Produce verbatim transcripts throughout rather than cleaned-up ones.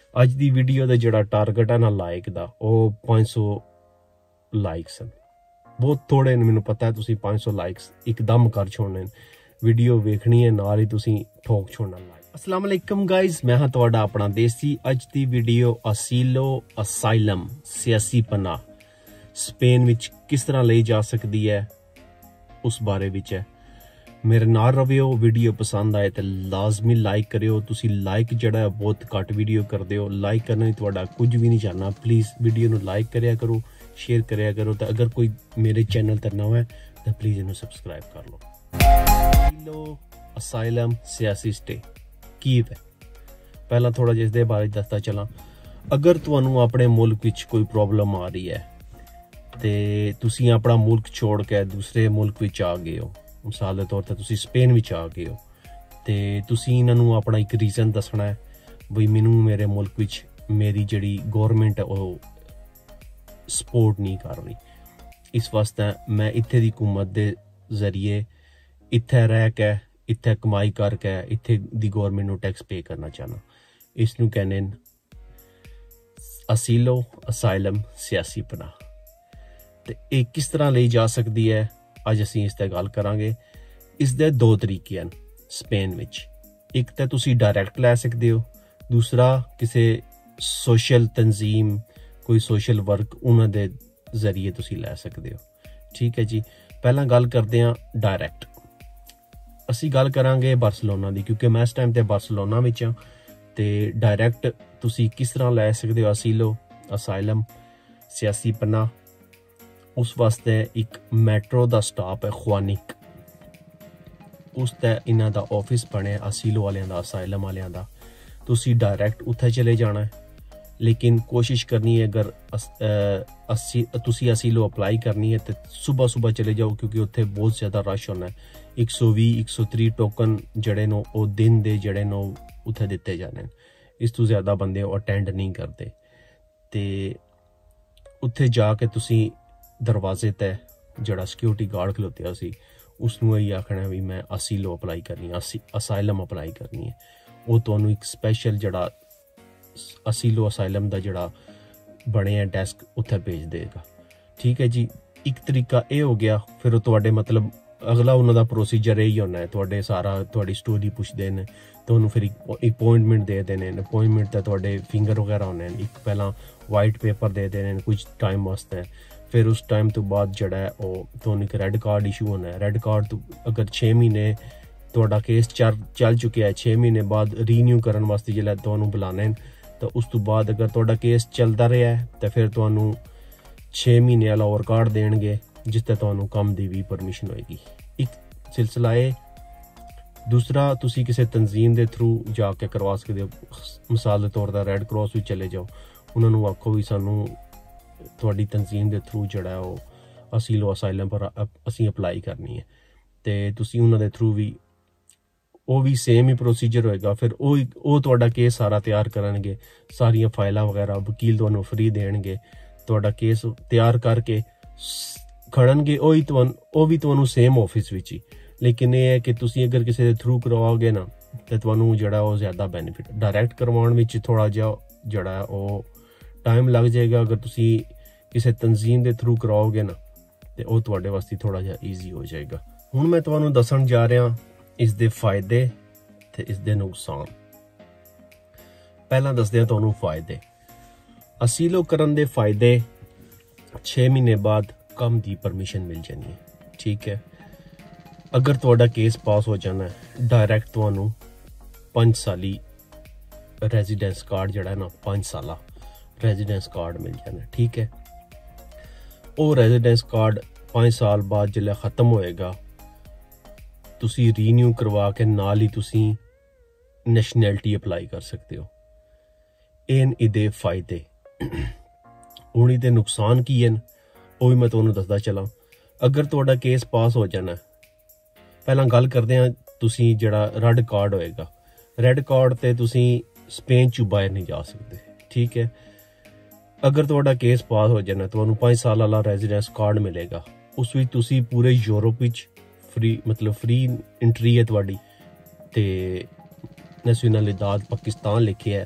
ਅੱਜ ਦੀ ਵੀਡੀਓ ਦਾ ਜਿਹੜਾ ਟਾਰਗੇਟ ਹੈ ਨਾ ਲਾਈਕ ਦਾ ਉਹ पाँच सौ ਲਾਈਕਸ ਹਨ। ਬਹੁਤ ਥੋੜੇ ਨੇ, ਮੈਨੂੰ ਪਤਾ ਹੈ ਤੁਸੀਂ पाँच सौ ਲਾਈਕਸ ਇੱਕਦਮ ਕਰ ਛੋੜਨੇ। ਵੀਡੀਓ ਵੇਖਣੀ ਹੈ ਨਾਲ ਹੀ ਤੁਸੀਂ ਠੋਕ ਛੋੜਨਾ ਲਾਈਕ। अस्सलाम वालेकुम गाइज, मैं हाँ तुहाडा अपना देसी। अज दी वीडियो असीलो असाइलम सियासी पनाह स्पेन विच किस तरह ली जा सकती है उस बारे विच है। मेरे नाल रवियो। वीडियो पसंद आए तो लाजमी लाइक करियो। तुसी लाइक जड़ा बहुत घट वीडियो करते हो, लाइक करना ही तुहाडा कुछ भी नहीं चाहना। प्लीज़ वीडियो नू लाइक करिया करो, शेयर करिया करो। तो अगर कोई मेरे चैनल ते नवा है तो प्लीज़ इन्हू सबसक्राइब कर लो। असीलो असाइलम सियासी स्टे की है, पहला थोड़ा जिस दे बारे दसदा चला। अगर तुहानू अपने मुल्क विच कोई प्रॉब्लम आ रही है ते तुसी अपना मुल्क छोड़ के दूसरे मुल्क विच आ गए हो, मिसाल के तौर पर तुसी स्पेन विच आ गए हो, ते तुसी इन्हां अपना एक रीजन दसना है बई मैनू मेरे मुल्क विच मेरी जिहड़ी गौरमेंट है वो सपोर्ट नहीं कर रही। इस वास्ते मैं इत्थे दी हुकूमत दे जरिए इत्थे रह के इत्थे कमाई करके इत्थे दी गौरमेंट नू टैक्स पे करना चाहना। इसनू कहने असीलो असाइलम सियासी पनाह। ते ये किस तरह ली जा सकती है अज असीं इस ते गल करांगे। इस दे दो तरीके हैं स्पेन विच। एक तो तुसी डायरैक्ट लै सकदे हो, दूसरा किसी सोशल तंजीम कोई सोशल वर्क उन्हां दे जरिए तुसी लै सकदे हो। ठीक है जी, पहला गल करते हैं डायरैक्ट। असी गल करांगे बार्सिलोना दी, क्योंकि मैं इस टाइम ते बार्सिलोना विच हां। ते डायरैक्ट तुसी किस तरह लै सकदे हो असीलो असाइलम सियासी पनाह। उस वास्ते एक मैट्रो दा स्टॉप है ख्वानिक, उस ते इन्हां दा ऑफिस बने असीलो वालियां दा असाइलम वालियां दा। तुसी डायरैक्ट उत्थे चले जाना है, लेकिन कोशिश करनी है अगर अस, आ, असी तुसी असीलो अप्लाई करनी है तो सुबह सुबह चले जाओ, क्योंकि उत्थे बहुत ज़्यादा रश होना है। एक सौ भी एक सौ त्री टोकन जड़े नो वो दिन दे जड़े नो उत्थे दिते जाने। इस तो ज़्यादा बंदे अटेंड नहीं करते। ते उत्थे जाके तुसी दरवाजे ते जड़ा सिक्योरिटी गार्ड खलोते सी उसनू यही आखना भी मैं असीलो अप्लाई करनी है, असी असाइलम अप्लाई करनी है। वो तुहानू एक स्पैशल जड़ा असीलो असाइलम दा जड़ा बने है डेस्क उत्थे भेज देगा। ठीक है जी, एक तरीका ये हो गया। फिर तुहाडे मतलब अगला उन्हां दा प्रोसीजर यही होना है, तुहाडे सारा तुहाडी स्टोरी पुछदे ने, तुहानू फिर एक अपॉइंटमेंट दे देने। अपॉइंटमेंट ते तुहाडे फिंगर वगैरह होने, एक पहला वाइट पेपर दे देने कुछ टाइम वास्ते। फिर उस टाइम तो बाद जड़ा है वो तुहानू एक रेड कार्ड इशू होना है। रेड कार्ड तो अगर छे महीने तुहाडा केस चल चल चुके हैं, छे महीने बाद रीन्यू करने वास्ते जिसलै तुहानू बुलाने तो उस तो बाद अगर तुहाडा केस चलता रहा है तो फिर तुहानू छे महीने वाला और कार्ड देंगे जिसते तुहानू कम दी भी परमिशन होएगी। एक सिलसिला है। दूसरा तुसी किसी तंजीम के थ्रू जाके करवा सकते हो। मिसाल के तौर पर रेड क्रॉस भी चले जाओ, उन्होंने आखो भी सानू तुहाडी तंजीम के थ्रू जड़ा वो असीलो असाइलम पर असी अप्लाई करनी है, तो तुसी उन्हां दे थ्रू भी वो भी सेम ही प्रोसीजर होएगा। फिर वो तुहाडा केस सारा तैयार करनगे, सारियां फाइलां वगैरह वकील तुहानू फ्री देणगे, तुहाडा केस तैयार करके खड़नगे। वो ही तुहानू वो भी तुहानू सेम ऑफिस विच ही। लेकिन ये है कि तुसी अगर किसी दे थ्रू करवाओगे ना तो तुहानू जड़ा वो ज़्यादा बेनीफिट। डायरैक्ट करवाउण विच थोड़ा जिहा जड़ा वो टाइम लग जाएगा। अगर तुसी किसी तंजीम के थ्रू कराओगे ना तो वह तुहाडे वास्ते थोड़ा जिहा ईजी हो जाएगा। हुण मैं तुहानू दसन जा रहा इस दे फायदे ते इस दे नुकसान। पहला दसदे तुहानू फायदे। असीलो करन दे फायदे, छे महीने बाद कम दी परमिशन मिल जानी है। ठीक है, अगर तुहाडा केस पास हो जाना है डायरैक्ट तुहानू पांच साली रेजिडेंस कार्ड जड़ा है ना पांच साला रेजिडेंस कार्ड मिल जाना। ठीक है, वो रेजिडेंस कार्ड पाँच साल बाद जिल्लै ख़त्म होएगा तुसी रीन्यू करवा के नाल ही तुसी नैशनैलिटी अप्लाई कर सकते हो। इन इहदे फायदे। हुण इहदे नुकसान की हैं वो भी मैं तुहानू दसदा चला। अगर तुहाडा केस पास हो जाना, पहला गल करदे हां तुसी जड़ा रेड कार्ड होएगा। रेड कार्ड ते तुसी स्पेन चों बाहर नहीं जा सकते। ठीक है, अगर तुहाडा केस पास हो जाना तुहानू पांच साल वाला रेजिडेंस कार्ड मिलेगा। उस विच तुसी पूरे यूरोप विच फ्री मतलब फ्री एंट्री है तुहाडी। ते नैशनलिदाद पाकिस्तान लिखे है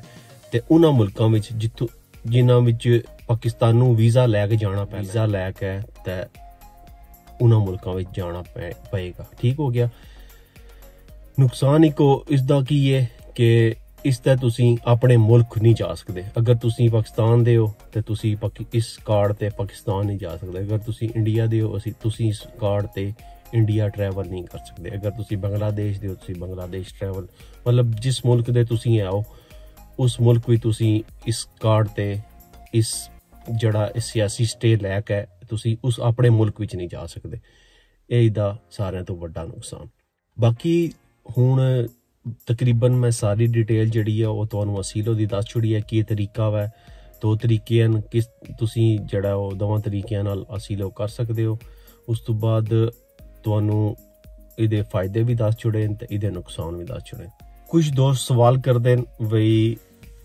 ਤੇ ਉਹਨਾਂ ਮੁਲਕਾਂ ਵਿੱਚ ਜਿੱਥੋਂ ਜਿਨ੍ਹਾਂ ਵਿੱਚ ਪਾਕਿਸਤਾਨ ਨੂੰ ਵੀਜ਼ਾ ਲੈ ਕੇ ਜਾਣਾ ਪੈਣਾ, ਵੀਜ਼ਾ ਲੈ ਕੇ ਤੇ ਉਹਨਾਂ ਮੁਲਕਾਂ ਵਿੱਚ ਜਾਣਾ ਪਏਗਾ। ਠੀਕ ਹੋ ਗਿਆ। ਨੁਕਸਾਨ ਇੱਕੋ ਇਸ ਦਾ ਕੀ ਹੈ ਕਿ ਇਸ ਤੇ ਤੁਸੀਂ ਆਪਣੇ ਮੁਲਕ ਨਹੀਂ ਜਾ ਸਕਦੇ। ਅਗਰ ਤੁਸੀਂ ਪਾਕਿਸਤਾਨ ਦੇ ਹੋ ਤੇ ਤੁਸੀਂ ਇਸ ਕਾਰਡ ਤੇ ਪਾਕਿਸਤਾਨ ਨਹੀਂ ਜਾ ਸਕਦੇ। ਅਗਰ ਤੁਸੀਂ ਇੰਡੀਆ ਦੇ ਹੋ ਅਸੀਂ ਤੁਸੀਂ ਇਸ ਕਾਰਡ ਤੇ ਇੰਡੀਆ ਟਰੈਵਲ ਨਹੀਂ ਕਰ ਸਕਦੇ। ਅਗਰ ਤੁਸੀਂ ਬੰਗਲਾਦੇਸ਼ ਦੇ ਹੋ ਤੁਸੀਂ ਬੰਗਲਾਦੇਸ਼ ਟਰੈਵਲ, ਮਤਲਬ ਜਿਸ ਮੁਲਕ ਦੇ ਤੁਸੀਂ ਆਓ ਉਸ ਮੁਲਕ ਵਿੱਚ ਤੁਸੀਂ ਇਸ ਕਾਰਡ ਤੇ ਇਸ ਜਿਹੜਾ ਸਿਆਸੀ ਸਟੇ ਲੈ ਕੇ ਤੁਸੀਂ ਉਸ ਆਪਣੇ ਮੁਲਕ ਵਿੱਚ ਨਹੀਂ ਜਾ ਸਕਦੇ। ਇਹ ਇਹਦਾ ਸਾਰਿਆਂ ਤੋਂ ਵੱਡਾ ਨੁਕਸਾਨ। ਬਾਕੀ ਹੁਣ ਤਕਰੀਬਨ ਮੈਂ ਸਾਰੀ ਡਿਟੇਲ ਜਿਹੜੀ ਆ ਉਹ ਤੁਹਾਨੂੰ ਅਸੀਲੋ ਦੀ ਦੱਸ ਛੁੜੀ ਹੈ। ਕੀ ਤਰੀਕਾ ਵਾ, ਦੋ ਤਰੀਕੇ ਹਨ, ਕਿਸ ਤੁਸੀਂ ਜਿਹੜਾ ਉਹ ਦੋਵਾਂ ਤਰੀਕਿਆਂ ਨਾਲ ਅਸੀਲੋ ਕਰ ਸਕਦੇ ਹੋ। ਉਸ ਤੋਂ ਬਾਅਦ ਤੁਹਾਨੂੰ ਇਹਦੇ ਫਾਇਦੇ ਵੀ ਦੱਸ ਛੁੜੇ ਤੇ ਇਹਦੇ ਨੁਕਸਾਨ ਵੀ ਦੱਸ ਛੁੜੇ। ਕੁਝ ਦੋਸਤ ਸਵਾਲ ਕਰਦੇ ਬਈ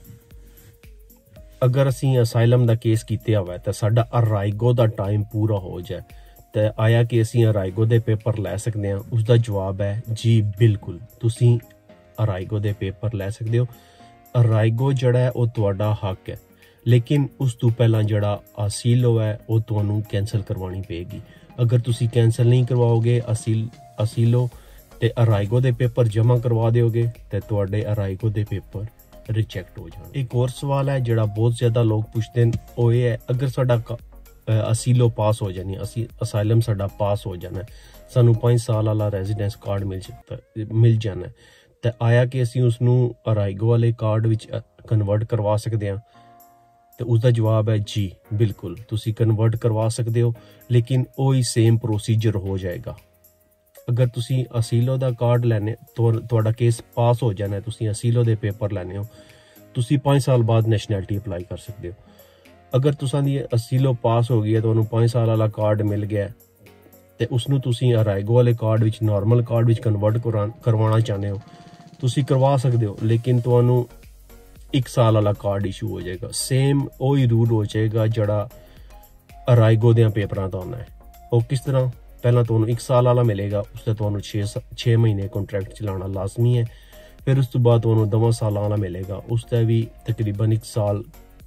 ਅਗਰ ਅਸੀਂ ਅਸਾਈਲਮ ਦਾ ਕੇਸ ਕੀਤਾ ਹੋਇਆ ਤਾਂ ਸਾਡਾ ਅਰਾਈਗੋ ਦਾ ਟਾਈਮ ਪੂਰਾ ਹੋ ਜਾਏ ਤੇ ਆਇਆ ਕਿ ਅਸੀਂ ਅਰਾਈਗੋ ਦੇ ਪੇਪਰ ਲੈ ਸਕਦੇ ਹਾਂ। ਉਸ ਦਾ ਜਵਾਬ ਹੈ ਜੀ ਬਿਲਕੁਲ, ਤੁਸੀਂ ਅਰਾਈਗੋ ਦੇ ਪੇਪਰ ਲੈ ਸਕਦੇ ਹੋ। ਅਰਾਈਗੋ ਜਿਹੜਾ ਹੈ ਉਹ ਤੁਹਾਡਾ ਹੱਕ ਹੈ, ਲੇਕਿਨ ਉਸ ਤੋਂ ਪਹਿਲਾਂ ਜਿਹੜਾ ਅਸੀਲੋ ਹੈ ਉਹ ਤੁਹਾਨੂੰ ਕੈਂਸਲ ਕਰਵਾਉਣੀ ਪਏਗੀ। ਅਗਰ ਤੁਸੀਂ ਕੈਂਸਲ ਨਹੀਂ ਕਰਵਾਓਗੇ ਅਸੀਲ ਅਸੀਲੋ ਤੇ ਅਰਾਈਗੋ ਦੇ ਪੇਪਰ ਜਮ੍ਹਾਂ ਕਰਵਾ ਦਿਓਗੇ ਤੇ ਤੁਹਾਡੇ ਅਰਾਈਗੋ ਦੇ ਪੇਪਰ ਰਿਜੈਕਟ ਹੋ ਜਾਣ। ਇੱਕ ਹੋਰ ਸਵਾਲ ਹੈ ਜਿਹੜਾ ਬਹੁਤ ਜ਼ਿਆਦਾ ਲੋਕ ਪੁੱਛਦੇ ਨੇ, ਉਹ ਇਹ ਹੈ ਅਗਰ ਸਾਡਾ ਅਸੀਲੋ ਪਾਸ ਹੋ ਜਾਣੀ, ਅਸੀਂ ਅਸਾਈਲਮ ਸਾਡਾ ਪਾਸ ਹੋ ਜਾਣਾ, ਸਾਨੂੰ ਪੰਜ ਸਾਲ ਵਾਲਾ ਰੈਜ਼ੀਡੈਂਸ ਕਾਰਡ ਮਿਲ ਮਿਲ ਜਾਣਾ ਤੇ ਆਇਆ ਕਿ ਅਸੀਂ ਉਸਨੂੰ ਅਰਾਈਗੋ ਵਾਲੇ ਕਾਰਡ ਵਿੱਚ ਕਨਵਰਟ ਕਰਵਾ ਸਕਦੇ ਹਾਂ ਤੇ ਉਸਦਾ ਜਵਾਬ ਹੈ ਜੀ ਬਿਲਕੁਲ, ਤੁਸੀਂ ਕਨਵਰਟ ਕਰਵਾ ਸਕਦੇ ਹੋ, ਲੇਕਿਨ ਉਹੀ ਸੇਮ ਪ੍ਰੋਸੀਜਰ ਹੋ ਜਾਏਗਾ। ਅਗਰ ਤੁਸੀਂ ਅਸੀਲੋ ਦਾ ਕਾਰਡ ਲੈਣੇ, ਤੁਹਾਡਾ ਕੇਸ ਪਾਸ ਹੋ ਜਾਣਾ, ਤੁਸੀਂ ਅਸੀਲੋ ਦੇ ਪੇਪਰ ਲੈਣੇ ਹੋ, ਤੁਸੀਂ ਪੰਜ ਸਾਲ ਬਾਅਦ ਨੈਸ਼ਨੈਲਿਟੀ ਅਪਲਾਈ ਕਰ ਸਕਦੇ ਹੋ। ਅਗਰ ਤੁਸਾਂ ਦੀ ਅਸੀਲੋ ਪਾਸ ਹੋ ਗਈ ਹੈ, ਤੁਹਾਨੂੰ ਪੰਜ ਸਾਲ ਵਾਲਾ ਕਾਰਡ ਮਿਲ ਗਿਆ ਤੇ ਉਸਨੂੰ ਤੁਸੀਂ ਅਰਾਈਗੋ ਵਾਲੇ ਕਾਰਡ ਵਿੱਚ ਨਾਰਮਲ ਕਾਰਡ ਵਿੱਚ ਕਨਵਰਟ ਕਰਵਾਉਣਾ ਚਾਹੁੰਦੇ ਹੋ, ਤੁਸੀਂ ਕਰਵਾ ਸਕਦੇ ਹੋ, ਲੇਕਿਨ ਤੁਹਾਨੂੰ ਇੱਕ ਸਾਲ ਵਾਲਾ ਕਾਰਡ ਇਸ਼ੂ ਹੋ ਜਾਏਗਾ। ਸੇਮ ਉਹੀ ਰੂਲ ਹੋ ਜਾਏਗਾ ਜਿਹੜਾ ਅਰਾਈਗੋ ਦੇ ਪੇਪਰਾਂ ਤੋਂ ਆਉਣਾ ਹੈ। ਉਹ ਕਿਸ ਤਰ੍ਹਾਂ? ਪਹਿਲਾਂ ਤੁਹਾਨੂੰ ਇੱਕ ਸਾਲ ਵਾਲਾ ਮਿਲੇਗਾ, ਉਸ ਤੇ ਤੁਹਾਨੂੰ ਛੇ ਛੇ ਮਹੀਨੇ ਕੰਟਰੈਕਟ ਚਲਾਉਣਾ ਲਾਜ਼ਮੀ ਹੈ। ਫਿਰ ਉਸ ਤੋਂ ਬਾਅਦ ਤੁਹਾਨੂੰ ਦੋਵਾਂ ਸਾਲਾਂ ਵਾਲਾ ਮਿਲੇਗਾ, ਉਸ ਤੇ ਵੀ ਤਕਰੀਬਨ ਇੱਕ ਸਾਲ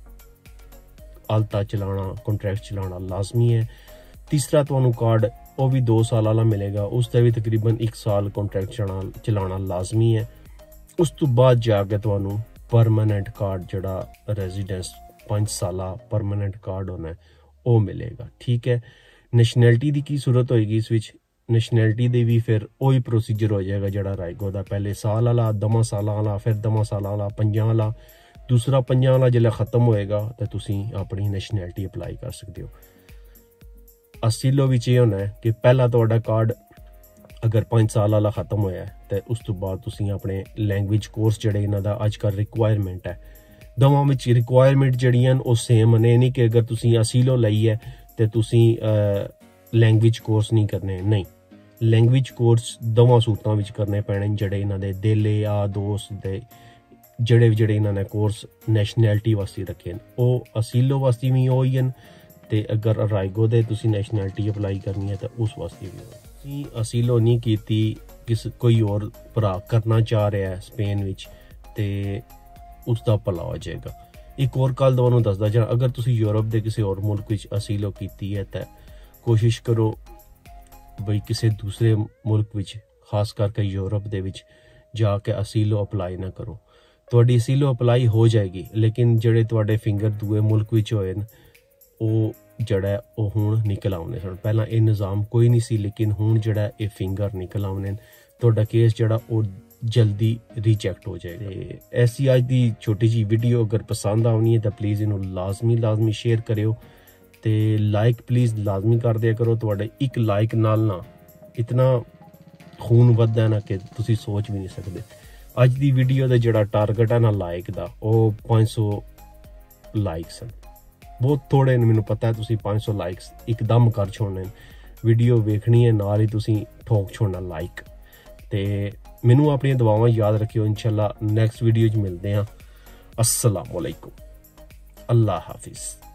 ਆਲਤਾ ਚਲਾਉਣਾ ਕੰਟਰੈਕਟ ਚਲਾਉਣਾ ਲਾਜ਼ਮੀ ਹੈ। ਤੀਸਰਾ ਤੁਹਾਨੂੰ ਕਾਰਡ ਉਹ ਵੀ ਦੋ ਸਾਲ ਵਾਲਾ ਮਿਲੇਗਾ, ਉਸ ਤੇ ਵੀ ਤਕਰੀਬਨ ਇੱਕ ਸਾਲ ਕੰਟਰੈਕਟ ਚਲਾਉਣਾ ਚਲਾਉਣਾ ਲਾਜ਼ਮੀ ਹੈ। ਉਸ ਤੋਂ ਬਾਅਦ ਜਾ ਕੇ ਤੁਹਾਨੂੰ ਪਰਮਾਨੈਂਟ ਕਾਰਡ ਜਿਹੜਾ ਰੈਜ਼ੀਡੈਂਸ ਪੰਜ ਸਾਲਾ ਪਰਮਾਨੈਂਟ ਕਾਰਡ ਹੋਣਾ ਉਹ ਮਿਲੇਗਾ। ਠੀਕ ਹੈ। ਨੈਸ਼ਨੈਲਿਟੀ ਦੀ ਕੀ ਸੂਰਤ ਹੋਏਗੀ ਇਸ ਵਿੱਚ? ਨੈਸ਼ਨੈਲਿਟੀ ਦੇ ਵੀ ਫਿਰ ਉਹੀ ਪ੍ਰੋਸੀਜਰ ਹੋ ਜਾਏਗਾ ਜਿਹੜਾ ਰਾਈਗੋ ਦਾ, ਪਹਿਲੇ ਸਾਲ ਵਾਲਾ, ਦਮਾਂ ਸਾਲਾਂ ਵਾਲਾ, ਫਿਰ ਦਮਾਂ ਸਾਲਾਂ ਵਾਲਾ, ਪੰਜਾਂ ਵਾਲਾ, ਦੂਸਰਾ ਪੰਜਾਂ ਵਾਲਾ ਜਿਹੜਾ ਖਤਮ ਹੋਏਗਾ ਤਾਂ ਤੁਸੀਂ ਆਪਣੀ ਨੈਸ਼ਨੈਲਿਟੀ ਅਪਲਾਈ ਕਰ ਸਕਦੇ ਹੋ। ਅਸੀਲੋ ਵਿੱਚ ਇਹ ਹੋਣਾ ਹੈ ਕਿ ਪਹਿਲਾਂ ਤੁਹਾਡਾ ਕਾਰਡ ਅਗਰ ਪੰਜ ਸਾਲ ਵਾਲਾ ਖਤਮ ਹੋਇਆ ਤੇ ਉਸ ਤੋਂ ਬਾਅਦ ਤੁਸੀਂ ਆਪਣੇ ਲੈਂਗੁਏਜ ਕੋਰਸ ਜਿਹੜੇ ਇਹਨਾਂ ਦਾ ਅੱਜ ਕੱਲ੍ਹ ਰਿਕੁਆਇਰਮੈਂਟ ਹੈ, ਦੋਵਾਂ ਵਿੱਚ ਰਿਕੁਆਇਰਮੈਂਟ ਜਿਹੜੀਆਂ ਉਹ ਸੇਮ ਨੇ, ਨਹੀਂ ਕਿ ਅਗਰ ਤੁਸੀਂ ਅਸੀਲੋ ਲਈ ਹੈ ਤੇ ਤੁਸੀਂ ਲੈਂਗੁਏਜ ਕੋਰਸ ਨਹੀਂ ਕਰਨੇ, ਨਹੀਂ, ਲੈਂਗੁਏਜ ਕੋਰਸ ਦੋਵਾਂ ਸੂਰਤਾਂ ਵਿੱਚ ਕਰਨੇ ਪੈਣੇ। ਜਿਹੜੇ ਇਹਨਾਂ ਦੇ ਦਿਲ ਆ ਦੋਸਤ ਦੇ ਜਿਹੜੇ ਜਿਹੜੇ ਇਹਨਾਂ ਨੇ ਕੋਰਸ ਨੈਸ਼ਨੈਲਿਟੀ ਵਾਸਤੇ ਰੱਖੇ ਨੇ ਉਹ ਅਸੀਲੋ ਵਾਸਤੇ ਵੀ ਉਹੀ ਹਨ, ਤੇ ਅਗਰ ਰਾਈਗੋ ਦੇ ਤੁਸੀਂ ਨੈਸ਼ਨੈਲਿਟੀ ਅਪਲਾਈ ਕਰਨੀ ਹੈ ਤਾਂ ਉਸ ਵਾਸਤੇ ਵੀ। ਤੁਸੀਂ ਅਸੀਲੋ ਨਹੀਂ ਕੀਤੀ, ਕਿਸ ਕੋਈ ਹੋਰ ਭਰਾ ਕਰਨਾ ਚਾਹ ਰਿਹਾ ਸਪੇਨ ਵਿੱਚ ਤੇ ਉਸ ਦਾ ਭਲਾ ਹੋ ਜਾਏਗਾ। ਇੱਕ ਹੋਰ ਗੱਲ ਤੁਹਾਨੂੰ ਦੱਸਦਾ ਜਾਂ ਅਗਰ ਤੁਸੀਂ ਯੂਰਪ ਦੇ ਕਿਸੇ ਹੋਰ ਮੁਲਕ ਵਿੱਚ ਅਸੀਲੋ ਕੀਤੀ ਹੈ ਤਾਂ ਕੋਸ਼ਿਸ਼ ਕਰੋ ਬਈ ਕਿਸੇ ਦੂਸਰੇ ਮੁਲਕ ਵਿੱਚ, ਖਾਸ ਕਰਕੇ ਯੂਰਪ ਦੇ ਵਿੱਚ ਜਾ ਕੇ ਅਸੀਲੋ ਅਪਲਾਈ ਨਾ ਕਰੋ। ਤੁਹਾਡੀ ਅਸੀਲੋ ਅਪਲਾਈ ਹੋ ਜਾਏਗੀ, ਲੇਕਿਨ ਜਿਹੜੇ ਤੁਹਾਡੇ ਫਿੰਗਰ ਦੂਏ ਮੁਲਕ ਵਿੱਚ ਹੋਏ ਨੇ ਉਹ ਜਿਹੜਾ ਉਹ ਹੁਣ ਨਿਕਲ ਆਉਣੇ ਸਨ। ਪਹਿਲਾਂ ਇਹ ਨਿਜ਼ਾਮ ਕੋਈ ਨਹੀਂ ਸੀ, ਲੇਕਿਨ ਹੁਣ ਜਿਹੜਾ ਇਹ ਫਿੰਗਰ ਨਿਕਲ ਆਉਣੇ, ਤੁਹਾਡਾ ਕੇਸ ਜਿਹੜਾ ਉਹ ਜਲਦੀ ਰਿਜੈਕਟ ਹੋ ਜਾਏਗਾ। ਤੇ ਐਸੀ ਅੱਜ ਦੀ ਛੋਟੀ ਜਿਹੀ ਵੀਡੀਓ ਅਗਰ ਪਸੰਦ ਆਉਣੀ ਹੈ ਤਾਂ ਪਲੀਜ਼ ਇਹਨੂੰ ਲਾਜ਼ਮੀ ਲਾਜ਼ਮੀ ਸ਼ੇਅਰ ਕਰਿਓ ਤੇ ਲਾਈਕ ਪਲੀਜ਼ ਲਾਜ਼ਮੀ ਕਰ ਦਿਆ ਕਰੋ। ਤੁਹਾਡੇ ਇੱਕ ਲਾਈਕ ਨਾਲ ਨਾ ਇਤਨਾ ਖੂਨ ਵੱਧਦਾ ਨਾ ਕਿ ਤੁਸੀਂ ਸੋਚ ਵੀ ਨਹੀਂ ਸਕਦੇ। ਅੱਜ ਦੀ ਵੀਡੀਓ ਦਾ ਜਿਹੜਾ ਟਾਰਗੇਟ ਹੈ ਨਾ ਲਾਈਕ ਦਾ, ਉਹ ਪੰਜ ਸੌ ਲਾਈਕਸ ਹਨ। ਬਹੁਤ ਥੋੜੇ ਨੇ, ਮੈਨੂੰ ਪਤਾ ਹੈ ਤੁਸੀਂ ਪੰਜ ਸੌ ਲਾਈਕਸ ਇੱਕਦਮ ਕਰ ਛੋੜਨੇ। ਵੀਡੀਓ ਵੇਖਣੀ ਹੈ ਨਾਲ ਹੀ ਤੁਸੀਂ ਠੋਕ ਛੋੜਨਾ ਲਾਈਕ। ਤੇ ਮੈਨੂੰ ਆਪਣੀਆਂ ਦੁਆਵਾਂ ਯਾਦ ਰੱਖਿਓ। ਇਨਸ਼ਾਅੱਲਾ ਨੈਕਸਟ ਵੀਡੀਓ 'ਚ ਮਿਲਦੇ ਹਾਂ। अस्सलाम वालेकुम, अल्लाह हाफिज़।